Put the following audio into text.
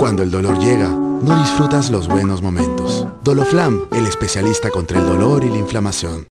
Cuando el dolor llega, no disfrutas los buenos momentos. Doloflam, el especialista contra el dolor y la inflamación.